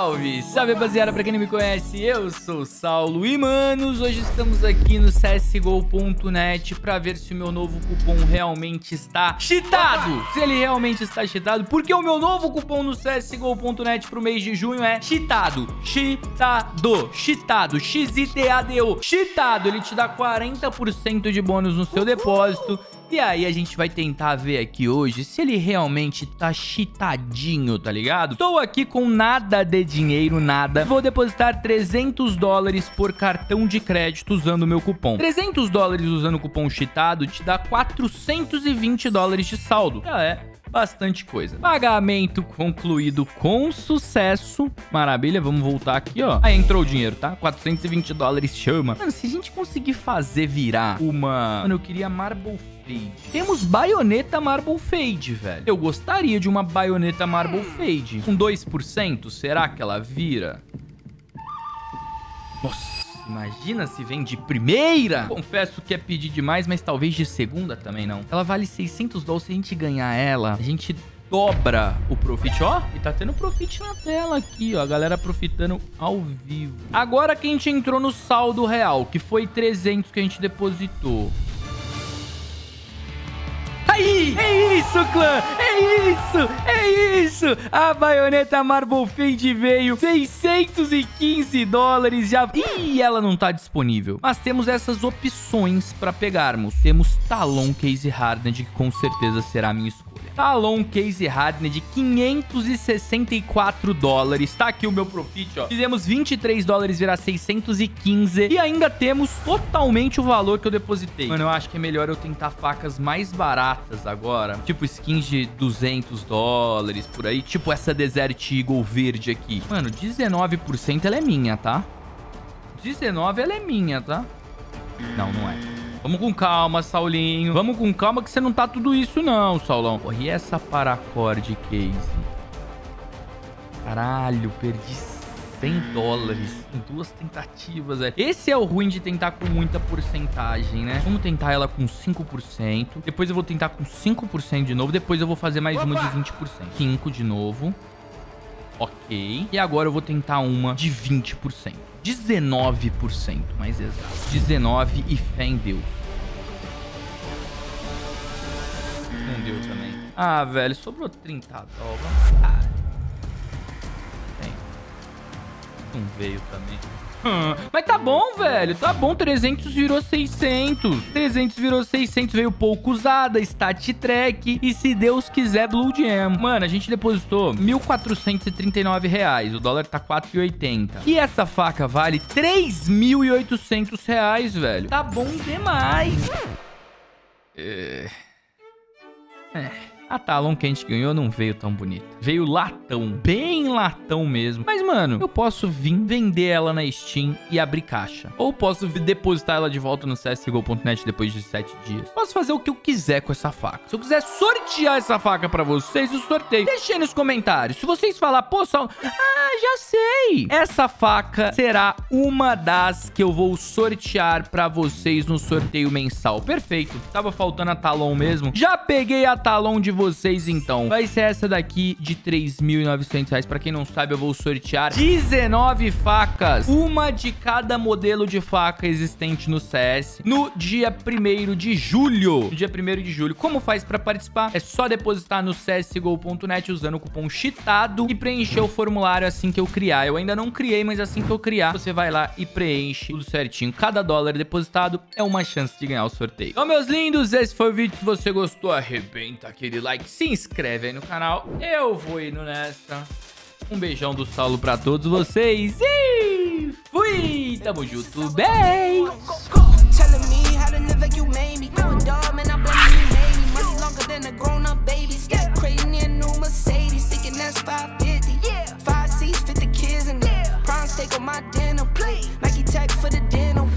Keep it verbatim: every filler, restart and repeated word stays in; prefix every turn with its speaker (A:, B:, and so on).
A: Salve, salve rapaziada, pra quem não me conhece, eu sou o Saulo e manos, hoje estamos aqui no C S G O ponto net pra ver se o meu novo cupom realmente está cheatado, se ele realmente está cheatado, porque o meu novo cupom no C S G O ponto net pro mês de junho é cheatado, cheatado, cheatado, X I T A D O, cheatado, ele te dá quarenta por cento de bônus no seu depósito. E aí a gente vai tentar ver aqui hoje se ele realmente tá cheatadinho, tá ligado? Estou aqui com nada de dinheiro, nada. Vou depositar trezentos dólares por cartão de crédito usando o meu cupom. trezentos dólares usando o cupom cheatado te dá quatrocentos e vinte dólares de saldo. Já é bastante coisa. Pagamento concluído com sucesso. Maravilha, vamos voltar aqui, ó. Aí entrou o dinheiro, tá? quatrocentos e vinte dólares, chama. Mano, se a gente conseguir fazer virar uma... Mano, eu queria Marble Fade. Temos baioneta Marble Fade, velho. Eu gostaria de uma baioneta Marble Fade. Com dois por cento, será que ela vira? Nossa. Imagina se vem de primeira. Confesso que é pedir demais, mas talvez de segunda também não. Ela vale seiscentos dólares. Se a gente ganhar ela, a gente dobra o profit. Ó, e tá tendo profit na tela aqui, ó. A galera profitando ao vivo. Agora que a gente entrou no saldo real, que foi trezentos que a gente depositou. Aí, é isso, clã, é isso, é isso. A baioneta Marble Fade veio, seiscentos e quinze dólares já. Ih, ela não tá disponível. Mas temos essas opções pra pegarmos. Temos Talon Case Hardened, que com certeza será a minha escolha. Talon Case Hardened, quinhentos e sessenta e quatro dólares. Tá aqui o meu profit, ó. Fizemos vinte e três dólares virar seiscentos e quinze. E ainda temos totalmente o valor que eu depositei. Mano, eu acho que é melhor eu tentar facas mais baratas agora. Tipo skins de duzentos dólares, por aí. Tipo essa Desert Eagle verde aqui. Mano, dezenove por cento ela é minha, tá? dezenove ela é minha, tá? Não, não é. Vamos com calma, Saulinho. Vamos com calma que você não tá tudo isso não, Saulão. Porra, e essa Paracord Case? Caralho, perdi cem dólares em duas tentativas, velho. Esse é o ruim de tentar com muita porcentagem, né? Vamos tentar ela com cinco por cento. Depois eu vou tentar com cinco por cento de novo. Depois eu vou fazer mais Opa! uma de vinte por cento. cinco de novo. Ok. E agora eu vou tentar uma de vinte por cento. dezenove por cento, mais exato. dezenove e fé em Deus. Não deu também. Ah, velho, sobrou trinta dólares. Ah. Tem. Não veio também. Hum, mas tá bom, velho. Tá bom. trezentos virou seiscentos. trezentos virou seiscentos. Veio pouco usada. Stat Track. E se Deus quiser, Blue Gem. Mano, a gente depositou mil quatrocentos e trinta e nove reais. O dólar tá quatro e oitenta. E essa faca vale três mil e oitocentos reais, velho. Tá bom demais. É... É... A Talon que a gente ganhou não veio tão bonita. Veio latão. Bem latão mesmo. Mas, mano, eu posso vir vender ela na Steam e abrir caixa. Ou posso depositar ela de volta no C S G O ponto net depois de sete dias. Posso fazer o que eu quiser com essa faca. Se eu quiser sortear essa faca pra vocês, eu sorteio. Deixa aí nos comentários. Se vocês falar, pô, Saulo... Ah, já sei. Essa faca será uma das que eu vou sortear pra vocês no sorteio mensal. Perfeito. Tava faltando a Talon mesmo. Já peguei a Talon de vocês, então. Vai ser essa daqui de três mil e novecentos reais. Pra quem não sabe, eu vou sortear dezenove facas. Uma de cada modelo de faca existente no C S. No dia primeiro de julho. No dia primeiro de julho. Como faz pra participar? É só depositar no C S G O ponto net usando o cupom cheatado e preencher o formulário assim que eu criar. Eu ainda não criei, mas assim que eu criar, você vai lá e preenche tudo certinho. Cada dólar depositado é uma chance de ganhar o sorteio. Então, meus lindos, esse foi o vídeo. Se você gostou, arrebenta aquele like, se inscreve aí no canal. Eu vou indo nessa. Um beijão do Saulo pra todos vocês e fui! Tamo junto, bem! Five seats, fifty kids in there. Prime steak on my dinner plate. Nike tech for the dinner.